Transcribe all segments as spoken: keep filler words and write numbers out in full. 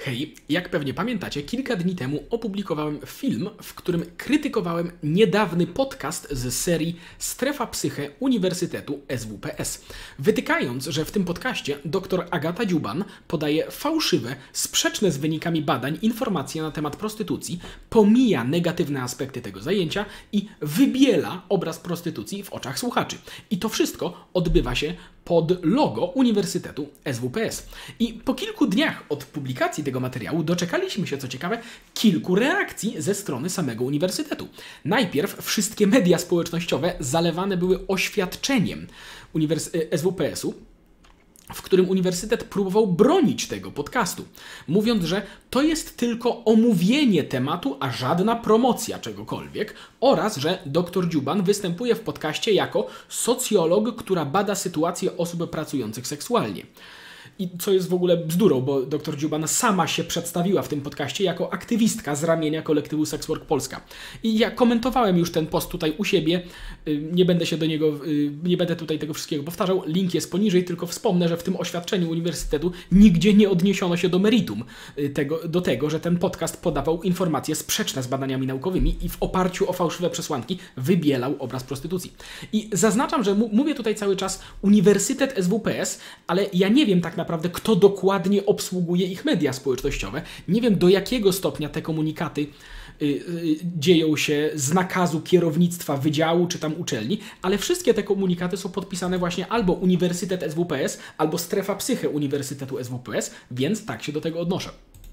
Hej, jak pewnie pamiętacie, kilka dni temu opublikowałem film, w którym krytykowałem niedawny podcast z serii Strefa Psyche Uniwersytetu S W P S. Wytykając, że w tym podcaście dr Agata Dziuban podaje fałszywe, sprzeczne z wynikami badań informacje na temat prostytucji, pomija negatywne aspekty tego zajęcia i wybiela obraz prostytucji w oczach słuchaczy. I to wszystko odbywa się pod logo Uniwersytetu S W P S. I po kilku dniach od publikacji tego materiału doczekaliśmy się, co ciekawe, kilku reakcji ze strony samego Uniwersytetu. Najpierw wszystkie media społecznościowe zalewane były oświadczeniem Uniwers- S W P S-u, w którym Uniwersytet próbował bronić tego podcastu, mówiąc, że to jest tylko omówienie tematu, a żadna promocja czegokolwiek, oraz że dr Dziuban występuje w podcaście jako socjolog, która bada sytuację osób pracujących seksualnie. I co jest w ogóle bzdurą, bo dr Dziuban sama się przedstawiła w tym podcaście jako aktywistka z ramienia kolektywu Sex Work Polska. I ja komentowałem już ten post tutaj u siebie, nie będę się do niego, nie będę tutaj tego wszystkiego powtarzał, link jest poniżej, tylko wspomnę, że w tym oświadczeniu Uniwersytetu nigdzie nie odniesiono się do meritum tego, do tego, że ten podcast podawał informacje sprzeczne z badaniami naukowymi i w oparciu o fałszywe przesłanki wybielał obraz prostytucji. I zaznaczam, że mówię tutaj cały czas Uniwersytet S W P S, ale ja nie wiem tak naprawdę, Naprawdę, kto dokładnie obsługuje ich media społecznościowe. Nie wiem, do jakiego stopnia te komunikaty y, y, dzieją się z nakazu kierownictwa wydziału czy tam uczelni, ale wszystkie te komunikaty są podpisane właśnie albo Uniwersytet S W P S, albo Strefa Psyche Uniwersytetu S W P S, więc tak się do tego odnoszę.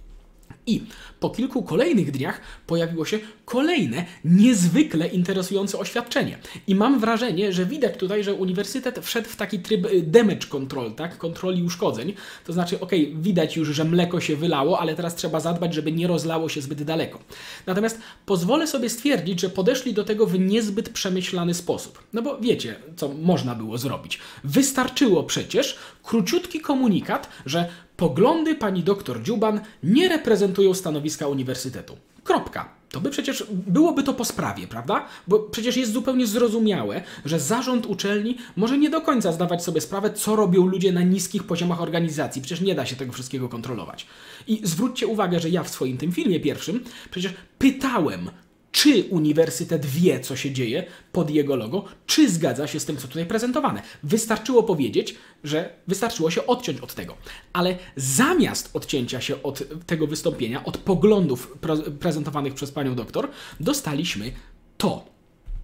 I po kilku kolejnych dniach pojawiło się kolejne, niezwykle interesujące oświadczenie. I mam wrażenie, że widać tutaj, że Uniwersytet wszedł w taki tryb damage control, tak? Kontroli uszkodzeń. To znaczy, okej, okay, widać już, że mleko się wylało, ale teraz trzeba zadbać, żeby nie rozlało się zbyt daleko. Natomiast pozwolę sobie stwierdzić, że podeszli do tego w niezbyt przemyślany sposób. No bo wiecie, co można było zrobić. Wystarczyło przecież króciutki komunikat, że poglądy pani dr Dziuban nie reprezentują stanowiska Uniwersytetu. Kropka. To by przecież, byłoby to po sprawie, prawda? Bo przecież jest zupełnie zrozumiałe, że zarząd uczelni może nie do końca zdawać sobie sprawę, co robią ludzie na niskich poziomach organizacji. Przecież nie da się tego wszystkiego kontrolować. I zwróćcie uwagę, że ja w swoim tym filmie pierwszym przecież pytałem, czy Uniwersytet wie, co się dzieje pod jego logo, czy zgadza się z tym, co tutaj prezentowane. Wystarczyło powiedzieć, że wystarczyło się odciąć od tego. Ale zamiast odcięcia się od tego wystąpienia, od poglądów pre- prezentowanych przez panią doktor, dostaliśmy to.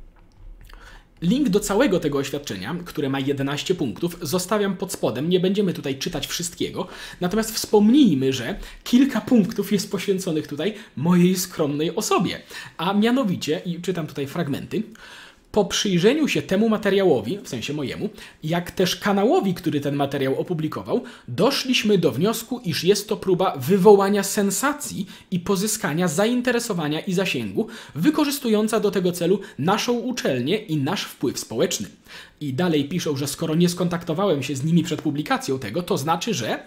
Link do całego tego oświadczenia, które ma jedenaście punktów, zostawiam pod spodem. Nie będziemy tutaj czytać wszystkiego. Natomiast wspomnijmy, że kilka punktów jest poświęconych tutaj mojej skromnej osobie. A mianowicie, i czytam tutaj fragmenty, po przyjrzeniu się temu materiałowi, w sensie mojemu, jak też kanałowi, który ten materiał opublikował, doszliśmy do wniosku, iż jest to próba wywołania sensacji i pozyskania zainteresowania i zasięgu, wykorzystująca do tego celu naszą uczelnię i nasz wpływ społeczny. I dalej piszą, że skoro nie skontaktowałem się z nimi przed publikacją tego, to znaczy, że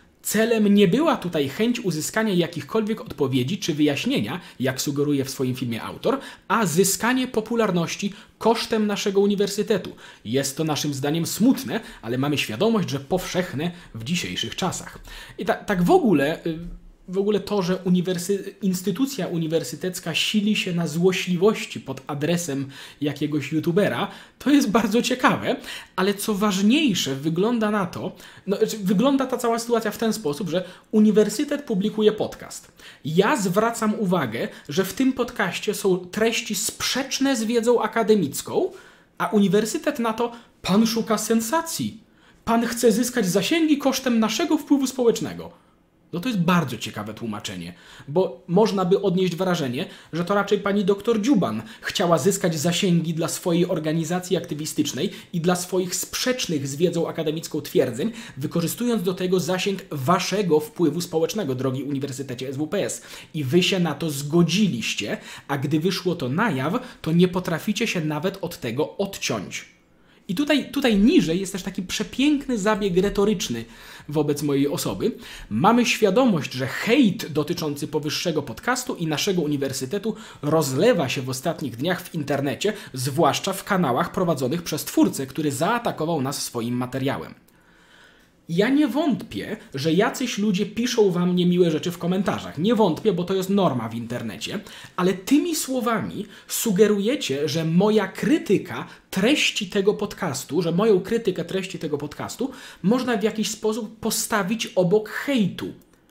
celem nie była tutaj chęć uzyskania jakichkolwiek odpowiedzi czy wyjaśnienia, jak sugeruje w swoim filmie autor, a zyskanie popularności kosztem naszego uniwersytetu. Jest to naszym zdaniem smutne, ale mamy świadomość, że powszechne w dzisiejszych czasach. I ta, tak w ogóle... W ogóle to, że uniwersy... instytucja uniwersytecka sili się na złośliwości pod adresem jakiegoś youtubera, to jest bardzo ciekawe, ale co ważniejsze, wygląda na to, no, wygląda ta cała sytuacja w ten sposób, że uniwersytet publikuje podcast. Ja zwracam uwagę, że w tym podcaście są treści sprzeczne z wiedzą akademicką, a uniwersytet na to, pan szuka sensacji. Pan chce zyskać zasięgi kosztem naszego wpływu społecznego. No to jest bardzo ciekawe tłumaczenie, bo można by odnieść wrażenie, że to raczej pani dr Dziuban chciała zyskać zasięgi dla swojej organizacji aktywistycznej i dla swoich sprzecznych z wiedzą akademicką twierdzeń, wykorzystując do tego zasięg waszego wpływu społecznego, drogi Uniwersytecie S W P S. I wy się na to zgodziliście, a gdy wyszło to na jaw, to nie potraficie się nawet od tego odciąć. I tutaj, tutaj niżej jest też taki przepiękny zabieg retoryczny wobec mojej osoby. Mamy świadomość, że hejt dotyczący powyższego podcastu i naszego uniwersytetu rozlewa się w ostatnich dniach w internecie, zwłaszcza w kanałach prowadzonych przez twórcę, który zaatakował nas swoim materiałem. Ja nie wątpię, że jacyś ludzie piszą wam niemiłe rzeczy w komentarzach. Nie wątpię, bo to jest norma w internecie, ale tymi słowami sugerujecie, że moja krytyka treści tego podcastu, że moją krytykę treści tego podcastu można w jakiś sposób postawić obok hejtu.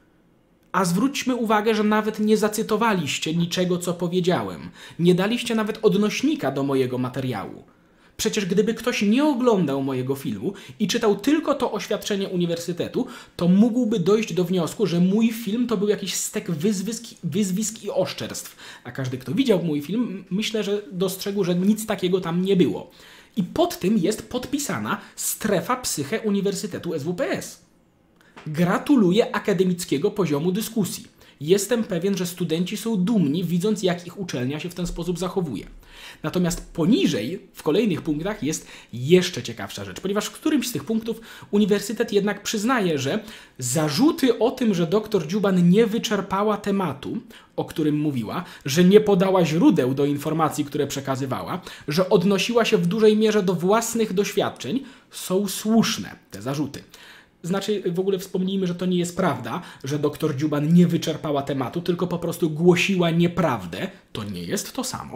A zwróćmy uwagę, że nawet nie zacytowaliście niczego, co powiedziałem. Nie daliście nawet odnośnika do mojego materiału. Przecież gdyby ktoś nie oglądał mojego filmu i czytał tylko to oświadczenie uniwersytetu, to mógłby dojść do wniosku, że mój film to był jakiś stek wyzwisk, wyzwisk i oszczerstw. A każdy, kto widział mój film, myślę, że dostrzegł, że nic takiego tam nie było. I pod tym jest podpisana strefa psyche Uniwersytetu S W P S. Gratuluję akademickiego poziomu dyskusji. Jestem pewien, że studenci są dumni, widząc, jak ich uczelnia się w ten sposób zachowuje. Natomiast poniżej, w kolejnych punktach, jest jeszcze ciekawsza rzecz, ponieważ w którymś z tych punktów uniwersytet jednak przyznaje, że zarzuty o tym, że dr Dziuban nie wyczerpała tematu, o którym mówiła, że nie podała źródeł do informacji, które przekazywała, że odnosiła się w dużej mierze do własnych doświadczeń, są słuszne, te zarzuty. Znaczy, w ogóle wspomnijmy, że to nie jest prawda, że dr Dziuban nie wyczerpała tematu, tylko po prostu głosiła nieprawdę. To nie jest to samo.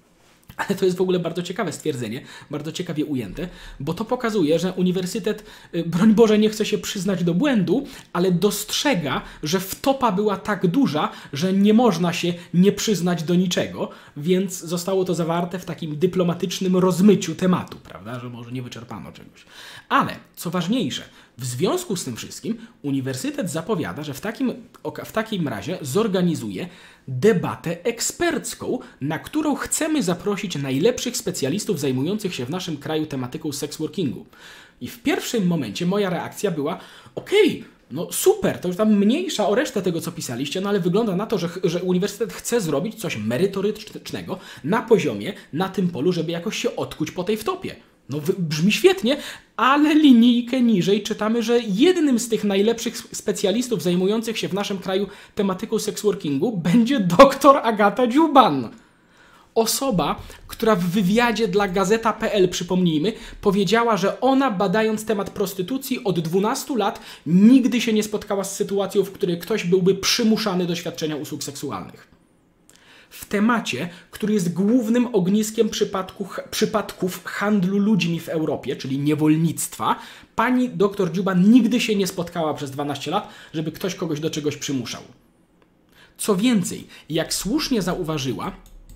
Ale to jest w ogóle bardzo ciekawe stwierdzenie, bardzo ciekawie ujęte, bo to pokazuje, że uniwersytet, broń Boże, nie chce się przyznać do błędu, ale dostrzega, że wtopa była tak duża, że nie można się nie przyznać do niczego, więc zostało to zawarte w takim dyplomatycznym rozmyciu tematu, prawda, że może nie wyczerpano czegoś. Ale, co ważniejsze, w związku z tym wszystkim uniwersytet zapowiada, że w takim, w takim razie zorganizuje debatę ekspercką, na którą chcemy zaprosić najlepszych specjalistów zajmujących się w naszym kraju tematyką sexworkingu. I w pierwszym momencie moja reakcja była: okej, okay, no super, to już tam mniejsza o resztę tego, co pisaliście, no ale wygląda na to, że, że uniwersytet chce zrobić coś merytorycznego na poziomie, na tym polu, żeby jakoś się odkuć po tej wtopie. No brzmi świetnie, ale linijkę niżej czytamy, że jednym z tych najlepszych specjalistów zajmujących się w naszym kraju tematyką sexworkingu będzie dr Agata Dziuban. Osoba, która w wywiadzie dla Gazeta kropka p l, przypomnijmy, powiedziała, że ona, badając temat prostytucji od dwunastu lat, nigdy się nie spotkała z sytuacją, w której ktoś byłby przymuszany do świadczenia usług seksualnych. W temacie, który jest głównym ogniskiem przypadku, przypadków handlu ludźmi w Europie, czyli niewolnictwa, pani dr Dziuban nigdy się nie spotkała przez dwanaście lat, żeby ktoś kogoś do czegoś przymuszał. Co więcej, jak słusznie zauważyła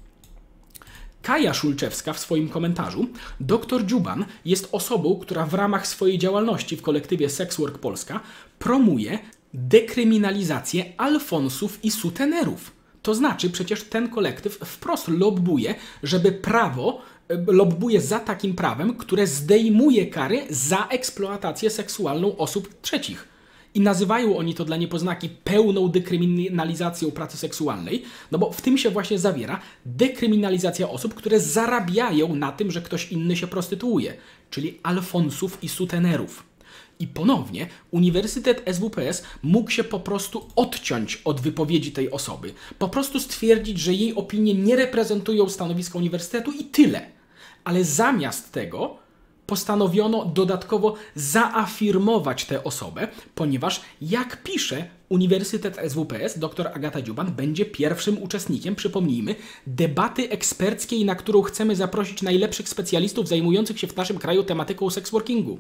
Kaja Szulczewska w swoim komentarzu, dr Dziuban jest osobą, która w ramach swojej działalności w kolektywie Sexwork Polska promuje dekryminalizację alfonsów i sutenerów. To znaczy, przecież ten kolektyw wprost lobbuje, żeby prawo, lobbuje za takim prawem, które zdejmuje kary za eksploatację seksualną osób trzecich. I nazywają oni to dla niepoznaki pełną dekryminalizacją pracy seksualnej, no bo w tym się właśnie zawiera dekryminalizacja osób, które zarabiają na tym, że ktoś inny się prostytuuje, czyli alfonsów i sutenerów. I ponownie Uniwersytet S W P S mógł się po prostu odciąć od wypowiedzi tej osoby. Po prostu stwierdzić, że jej opinie nie reprezentują stanowiska uniwersytetu i tyle. Ale zamiast tego postanowiono dodatkowo zaafirmować tę osobę, ponieważ, jak pisze Uniwersytet S W P S, dr Agata Dziuban będzie pierwszym uczestnikiem, przypomnijmy, debaty eksperckiej, na którą chcemy zaprosić najlepszych specjalistów zajmujących się w naszym kraju tematyką sexworkingu.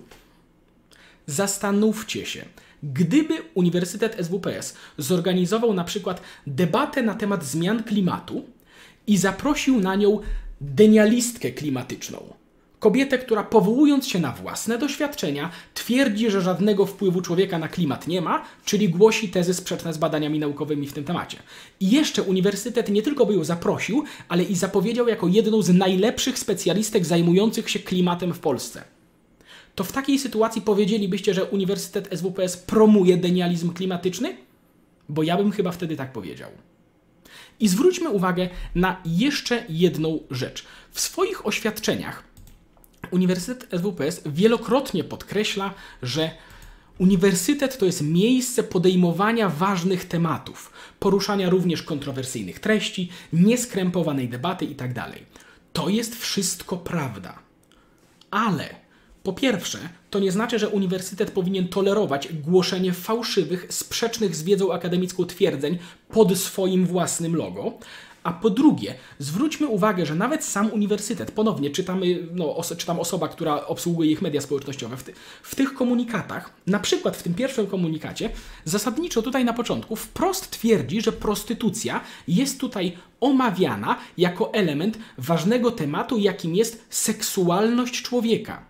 Zastanówcie się, gdyby Uniwersytet S W P S zorganizował na przykład debatę na temat zmian klimatu i zaprosił na nią denialistkę klimatyczną, kobietę, która powołując się na własne doświadczenia twierdzi, że żadnego wpływu człowieka na klimat nie ma, czyli głosi tezy sprzeczne z badaniami naukowymi w tym temacie. I jeszcze uniwersytet nie tylko by ją zaprosił, ale i zapowiedział jako jedną z najlepszych specjalistek zajmujących się klimatem w Polsce. To w takiej sytuacji powiedzielibyście, że Uniwersytet S W P S promuje denializm klimatyczny? Bo ja bym chyba wtedy tak powiedział. I zwróćmy uwagę na jeszcze jedną rzecz. W swoich oświadczeniach Uniwersytet S W P S wielokrotnie podkreśla, że uniwersytet to jest miejsce podejmowania ważnych tematów, poruszania również kontrowersyjnych treści, nieskrępowanej debaty itd. To jest wszystko prawda. Ale Po pierwsze, to nie znaczy, że uniwersytet powinien tolerować głoszenie fałszywych, sprzecznych z wiedzą akademicką twierdzeń pod swoim własnym logo. A po drugie, zwróćmy uwagę, że nawet sam uniwersytet, ponownie czytamy, no, os czytam osoba, która obsługuje ich media społecznościowe, w, ty w tych komunikatach, na przykład w tym pierwszym komunikacie, zasadniczo tutaj na początku wprost twierdzi, że prostytucja jest tutaj omawiana jako element ważnego tematu, jakim jest seksualność człowieka.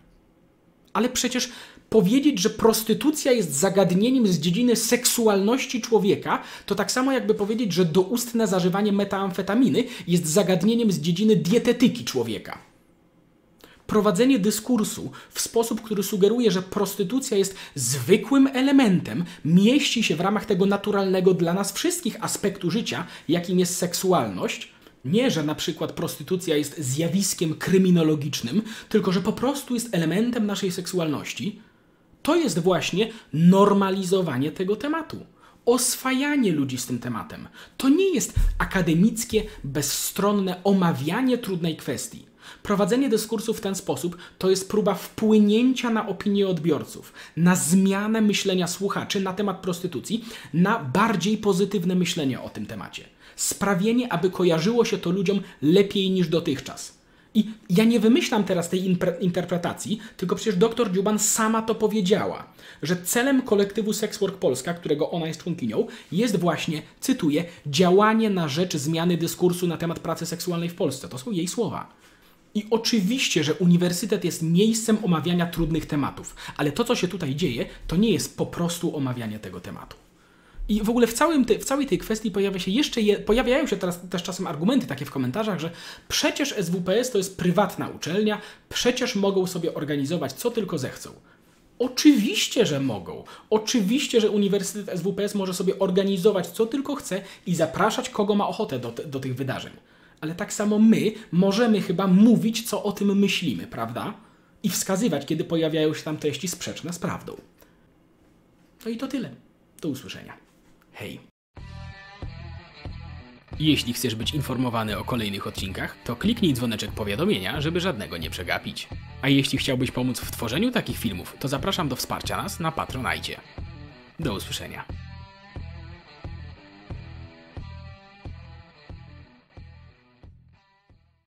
Ale przecież powiedzieć, że prostytucja jest zagadnieniem z dziedziny seksualności człowieka, to tak samo jakby powiedzieć, że doustne zażywanie metamfetaminy jest zagadnieniem z dziedziny dietetyki człowieka. Prowadzenie dyskursu w sposób, który sugeruje, że prostytucja jest zwykłym elementem, mieści się w ramach tego naturalnego dla nas wszystkich aspektu życia, jakim jest seksualność. Nie, że na przykład prostytucja jest zjawiskiem kryminologicznym, tylko że po prostu jest elementem naszej seksualności. To jest właśnie normalizowanie tego tematu. Oswajanie ludzi z tym tematem. To nie jest akademickie, bezstronne omawianie trudnej kwestii. Prowadzenie dyskursu w ten sposób to jest próba wpłynięcia na opinię odbiorców, na zmianę myślenia słuchaczy na temat prostytucji, na bardziej pozytywne myślenie o tym temacie. Sprawienie, aby kojarzyło się to ludziom lepiej niż dotychczas. I ja nie wymyślam teraz tej interpretacji, tylko przecież dr Dziuban sama to powiedziała, że celem kolektywu Sex Work Polska, którego ona jest członkinią, jest właśnie, cytuję, działanie na rzecz zmiany dyskursu na temat pracy seksualnej w Polsce. To są jej słowa. I oczywiście, że uniwersytet jest miejscem omawiania trudnych tematów, ale to, co się tutaj dzieje, to nie jest po prostu omawianie tego tematu. I w ogóle w, całym te, w całej tej kwestii pojawia się jeszcze je, pojawiają się teraz też czasem argumenty takie w komentarzach, że przecież S W P S to jest prywatna uczelnia, przecież mogą sobie organizować co tylko zechcą. Oczywiście, że mogą. Oczywiście, że Uniwersytet S W P S może sobie organizować co tylko chce i zapraszać kogo ma ochotę do, do tych wydarzeń. Ale tak samo my możemy chyba mówić, co o tym myślimy, prawda? I wskazywać, kiedy pojawiają się tam treści sprzeczne z prawdą. No i to tyle. Do usłyszenia. Hej. Jeśli chcesz być informowany o kolejnych odcinkach, to kliknij dzwoneczek powiadomienia, żeby żadnego nie przegapić. A jeśli chciałbyś pomóc w tworzeniu takich filmów, to zapraszam do wsparcia nas na Patronite. Do usłyszenia.